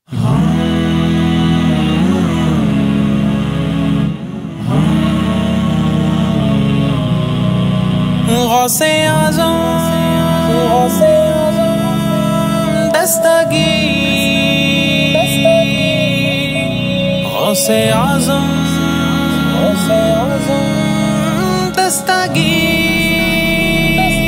غوث اعظم دستگیر، غوث اعظم دستگیر،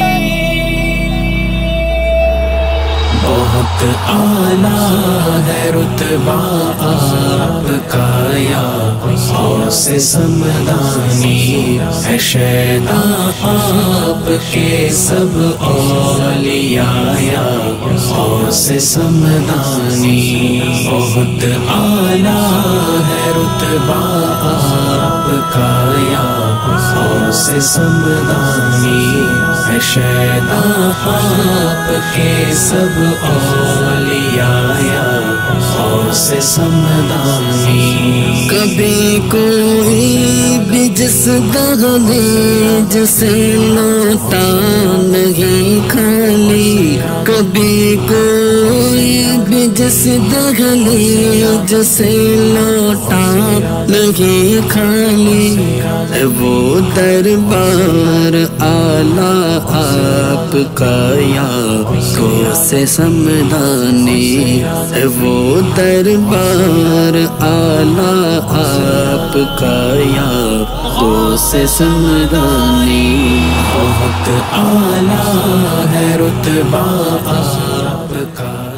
بہت اعلیٰ ہے رتبہ آپ کا یا غوث سمدانی، ہے شیدا آپ کے سب اولیاء یا غوث سمدانی، بہت اعلیٰ ہے رتبہ آپ کا یا غوث سمدانی، ہے شیدا آپ کے سب اولیاء یا غوث سمدانی۔ کبھی کوئی بھی جس دہلیز سے لوٹا نہیں خالی، کبھی کوئی بھی جس دہلیز سے لوٹا نہیں خالی، وہ دربار اعلیٰ آپ کا یا غوث سمدانی، وہ دربار اعلیٰ آپ کا یا غوث سمدانی، بہت اعلیٰ ہے رتبہ آپ کا۔